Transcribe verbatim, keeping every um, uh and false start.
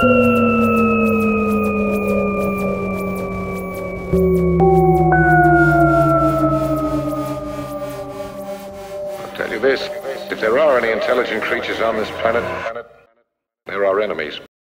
I'll tell you this, if there are any intelligent creatures on this planet, they're our enemies.